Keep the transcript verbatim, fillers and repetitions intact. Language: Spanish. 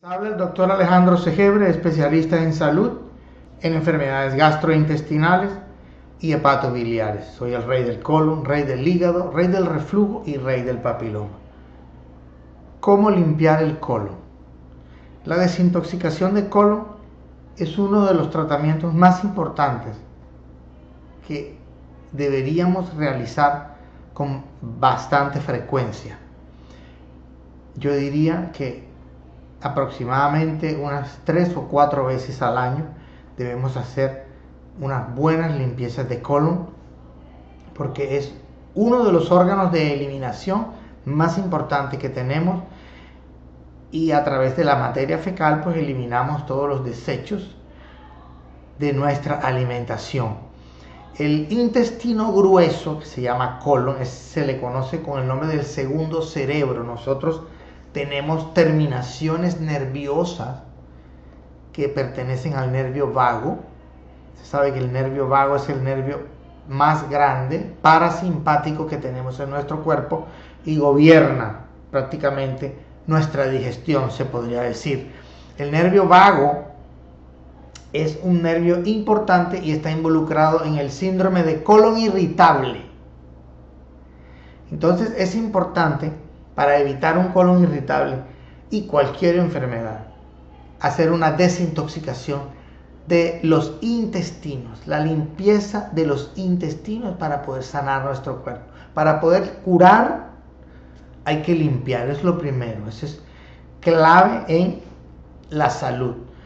Habla el doctor Alejandro Segebre, especialista en salud, en enfermedades gastrointestinales y hepatobiliares. Soy el rey del colon, rey del hígado, rey del reflujo y rey del papiloma. ¿Cómo limpiar el colon? La desintoxicación de colon es uno de los tratamientos más importantes que deberíamos realizar con bastante frecuencia. Yo diría que aproximadamente unas tres o cuatro veces al año debemos hacer unas buenas limpiezas de colon, porque es uno de los órganos de eliminación más importantes que tenemos, y a través de la materia fecal pues eliminamos todos los desechos de nuestra alimentación. El intestino grueso, que se llama colon, es, se le conoce con el nombre del segundo cerebro. Nosotros tenemos terminaciones nerviosas que pertenecen al nervio vago. Se sabe que el nervio vago es el nervio más grande, parasimpático, que tenemos en nuestro cuerpo y gobierna prácticamente nuestra digestión, se podría decir. El nervio vago es un nervio importante y está involucrado en el síndrome de colon irritable. Entonces es importante, para evitar un colon irritable y cualquier enfermedad, hacer una desintoxicación de los intestinos, la limpieza de los intestinos para poder sanar nuestro cuerpo. Para poder curar hay que limpiar, es lo primero, eso es clave en la salud.